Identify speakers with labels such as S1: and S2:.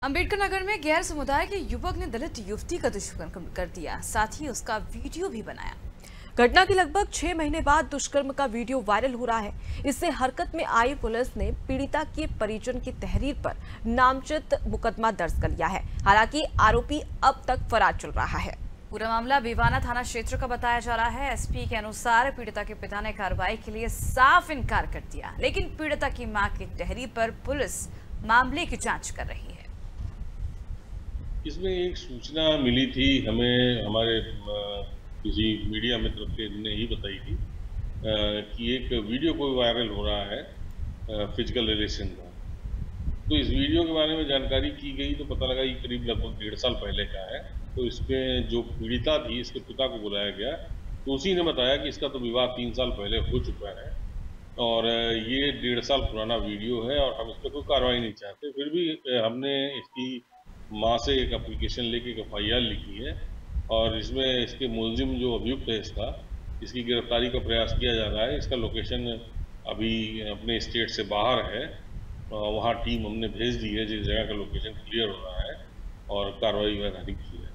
S1: अंबेडकर नगर में गैर समुदाय के युवक ने दलित युवती का दुष्कर्म कर दिया, साथ ही उसका वीडियो भी बनाया। घटना के लगभग 6 महीने बाद दुष्कर्म का वीडियो वायरल हो रहा है। इससे हरकत में आई पुलिस ने पीड़िता के परिजन की तहरीर पर नामजद मुकदमा दर्ज कर लिया है। हालांकि आरोपी अब तक फरार चल रहा है। पूरा मामला बीवाना थाना क्षेत्र का बताया जा रहा है। एसपी के अनुसार पीड़िता के पिता ने कार्रवाई के लिए साफ इनकार कर दिया, लेकिन पीड़िता की मां की तहरीर पर पुलिस मामले की जांच कर रही है।
S2: इसमें एक सूचना मिली थी हमें, हमारे किसी मीडिया मित्र ने ही बताई थी कि एक वीडियो कोई वायरल हो रहा है फिजिकल रिलेशन का। तो इस वीडियो के बारे में जानकारी की गई तो पता लगा ये करीब लगभग 1.5 साल पहले का है। तो इसमें जो पीड़िता थी, इसके पिता को बुलाया गया तो उसी ने बताया कि इसका तो विवाह 3 साल पहले हो चुका है और ये 1.5 साल पुराना वीडियो है और हम इस पर कोई कार्रवाई नहीं चाहते। फिर भी हमने इसकी माँ से एक एप्लीकेशन लेके एक FIR लिखी है और इसमें इसके मुलजिम जो अभियुक्त है इसकी गिरफ्तारी का प्रयास किया जा रहा है। इसका लोकेशन अभी अपने स्टेट से बाहर है, वहाँ टीम हमने भेज दी है जिस जगह का लोकेशन क्लियर हो रहा है और कार्रवाई वैधानिक की है।